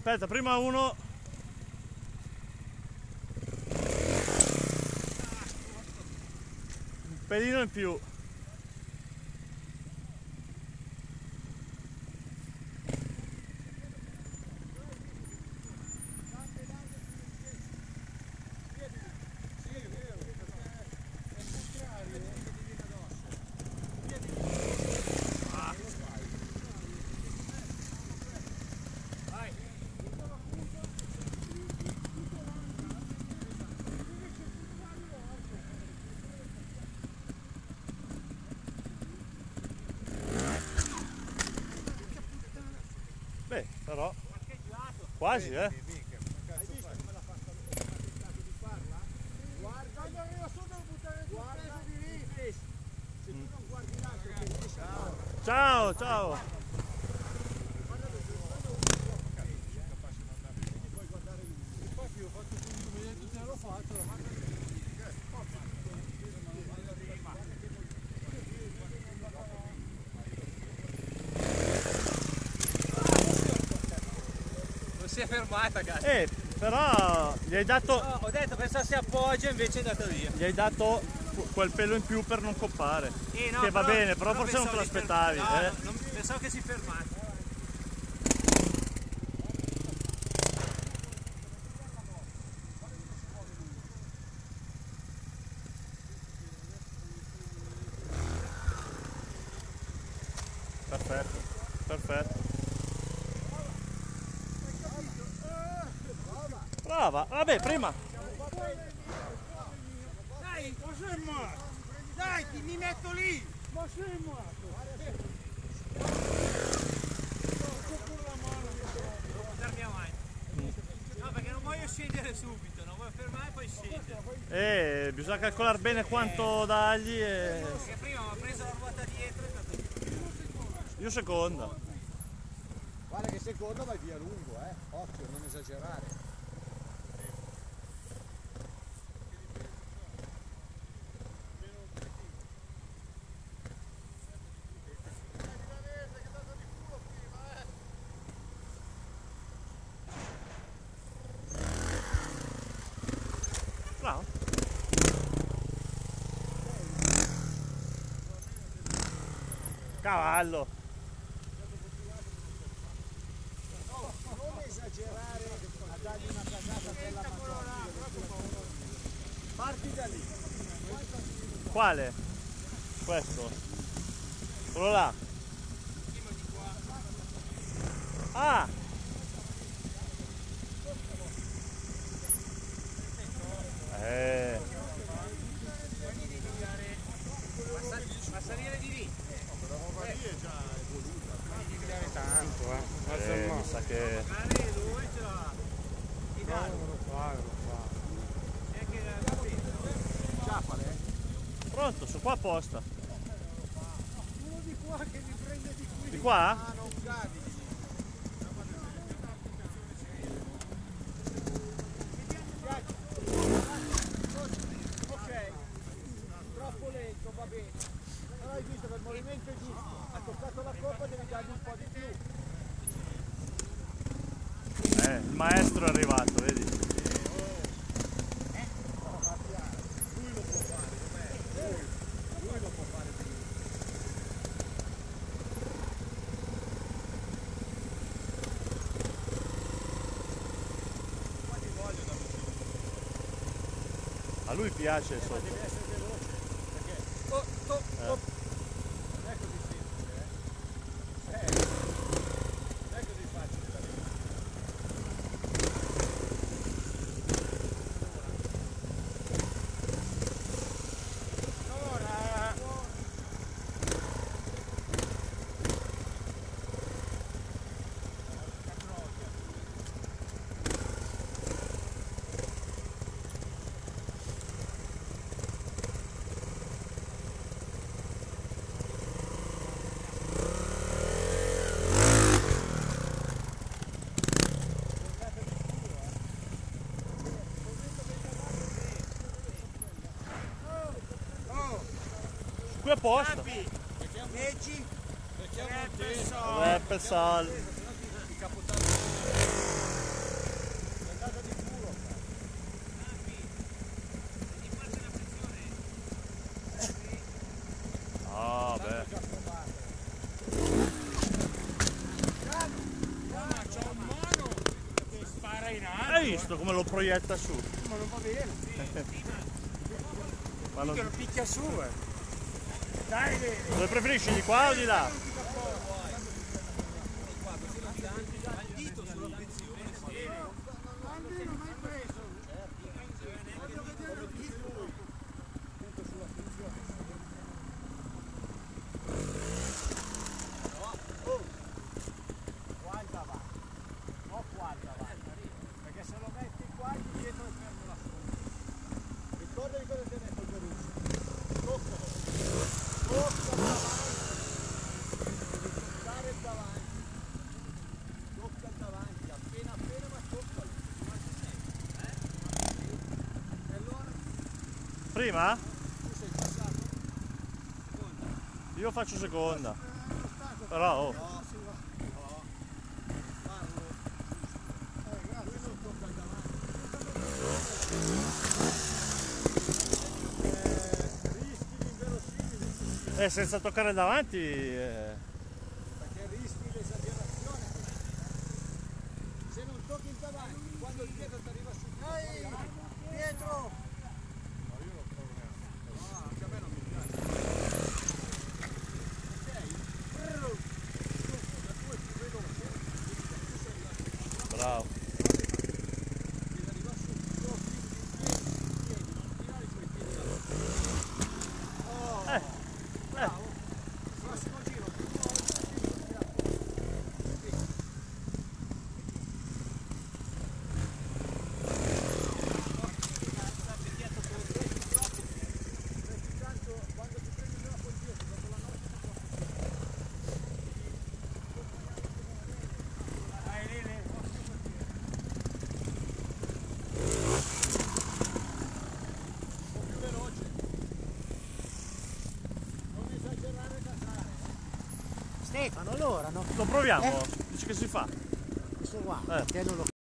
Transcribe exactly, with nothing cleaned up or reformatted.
Aspetta, prima uno. Un pelino in più. Beh, però quasi, eh? Hai visto come l'ha fatto di farla? Guarda, quando arriva su devo buttare giù il peso di lì. Se tu non guardi l'altro che riesce a... Ciao, ciao! Puoi guardare lui. Infatti io ho fatto tutto, mi hai detto te l'ho fatto. Si è fermata, cazzo. Eh, però gli hai dato... No, ho detto pensavo si appoggia, invece è andato via. Gli hai dato quel pelo in più per non coppare. Eh, no, che va però, bene, però, però forse non te lo aspettavi. No, eh? no, non, pensavo che si fermasse. Perfetto, perfetto. Brava, vabbè, prima. Dai, ma sei morto! Dai, ti mi metto lì! Ma sei morto! Devo portarmi avanti. No, perché non voglio scendere subito, non voglio fermare e poi scendere. Eh, bisogna calcolare bene quanto dargli e... Perché prima mi ha preso la ruota dietro e è stato... Io seconda. Guarda che secondo vai via lungo, eh! Occhio, non esagerare. Bravo. Cavallo. No, non esagerare a dargli una casata per la Madonna. Parti da lì. Quale? Questo. Quello là. Ah! Eh. Ma salire di lì? La roba lì è già evoluta. Devi dare tanto, eh. Eh, mi sa che... Magari lui ce l'ha. Ti dà. Non lo fa, non lo fa. E che la Ciapale? Pronto, sono qua apposta. Uno di qua che mi prende di qui. Di qua? Ah, non cadi. Ok, troppo lento, va bene. Però hai visto che il movimento è giusto. Ha toccato la coppa, devi dargli un po' di più. Eh, il maestro è arrivato, vedi? Lui lo può fare, dov'è? Lui, lui lo può fare più. Qua ti voglio da vicino. A lui piace sotto. Deve essere veloce. Perché? Oh, oh, Eh. oh. Non è così semplice, eh? Eh. Non è così facile da vedere. Ora! Qui apposta. Leggi? Rappel Sal. Il capodanno. era in alto. Hai visto come lo proietta su? Ma non va bene. Ma non... Che lo picchia su, eh. Dai, Lele. Dove preferisci, di qua o di là? Il dito sulla frizione, sì. Andy non hai preso. Voglio vedere il dito. Punto sulla frizione. Oh. Guarda avanti. No, guarda avanti. Perché se lo metti qua, dietro e fermo la scuola. Ricordati cosa ti ha detto il Gerusso. Toccalo. Toccalo davanti. Devi toccare il davanti. Tocca il davanti, appena appena ma toccalo. Ma ci sei? Eh? E allora? Prima? Tu sei passato? Seconda. Io faccio seconda. Eh, lo stato. Però oh. No, si va. No. Farlo. Eh, grazie. Lui non tocca il davanti. Eh, rischi l'inverosimile. Eh, senza toccare davanti... Eh. Perché rischi l'esagerazione. Se non tocchi il davanti, quando il dietro ti arriva su. Ehi, dietro! No, io non provo neanche. No, anche a me non mi piace. Ok? La tua è più veloce. Tu sei arrivato. Bravo. Devi arrivare su. Tocchi i piedi, i piedi, non tirare i tuoi piedi da Oh, Eh. bravo. Prossimo giro, più volte, più tirato. Sì. Perché tanto quando ti prendi una polizia dopo la notte ti Dai, Lele. un po' più veloce. Non esagerare casare. Stefano, allora no? Lo proviamo? Dici che si fa? Questo qua, Eh. che non lo